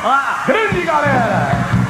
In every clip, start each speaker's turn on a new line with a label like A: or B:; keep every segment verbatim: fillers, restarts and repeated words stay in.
A: Grande galera!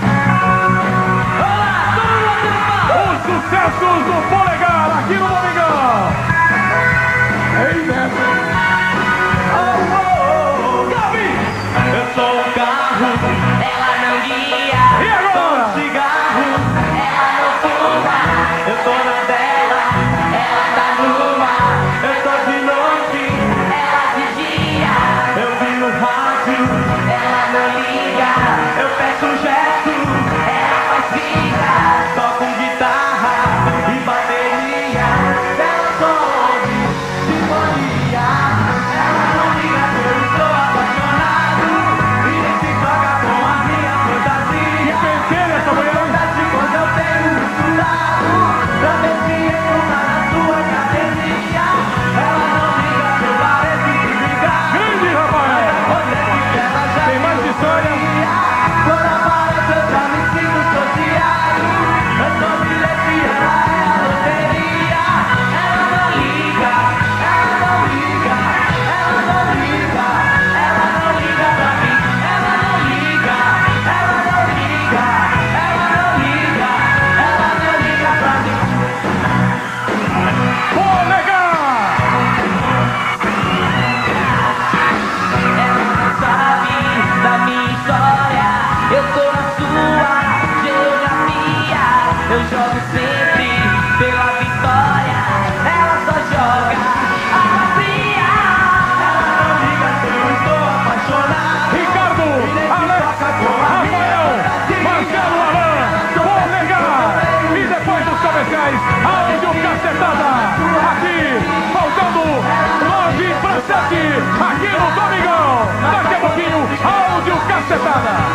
A: Os sucessos do Polegar aqui no Domingão! Ei, Neto! Oh, oh, oh. Gabi!
B: Eu sou um carro, ela não guia.
A: E agora?
B: Sou um cigarro, ela não fuma. Eu tô na dela, ela tá numa. Eu tô de noite, ela de dia. Eu vi no rádio, ela não liga. Eu peço um gesto, ela faz briga. Toco guitarra e bateria. Ela só ouve sinfonia. Ela não liga, eu estou apaixonado. E nem se toca com a minha fantasia.
A: Que pentelha essa mulher!
B: Acontece quando eu tenho misturado. Pra ver se entra na sua academia. Ela não liga, eu pareço de brigar.
A: Grande, rapaz!
B: Acontece que ela já
A: Tem mais história?
B: quando aparece eu já me sinto chateado. Eu sou bilhete, ela é a loteria. Ela não liga, ela não liga, ela não liga, ela não liga pra mim. Ela não liga, ela não liga, ela não liga, ela não liga pra mim.
A: Polegar!
B: Ela não sabe da minha história. Eu tô na sua geografia. Eu jogo sempre pela vitória. Ela só joga água fria. Ela não liga se eu estou apaixonado.
A: Ricardo, Alex, Rafael, Marcelo, Alain, Polegar! E depois dos comerciais, áudio cacetada! Aqui, faltando nove para sete, aqui no Domingão! Daqui a pouquinho, áudio cacetada!